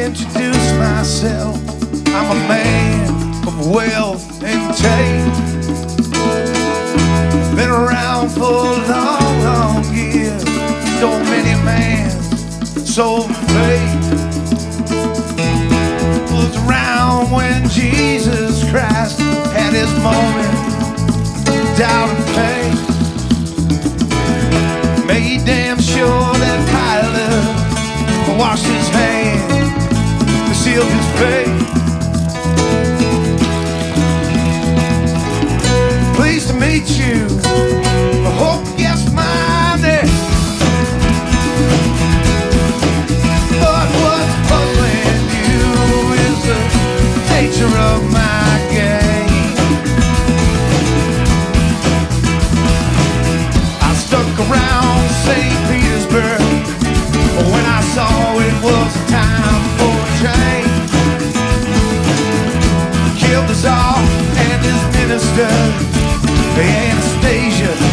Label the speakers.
Speaker 1: introduce myself. I'm a man of wealth and taste. Been around for a long, long years. So many man, so faith. Was around when Jesus Christ had his moment, doubt and pain. Made damn sure that Pilate washed his hands, sealed his fate. Pleased to meet you. I hope you guessed my name. But what's puzzling you is the nature of my game. I stuck around St. Petersburg when I saw it was time for a change. Killed the Tsar and his minister, Anastasia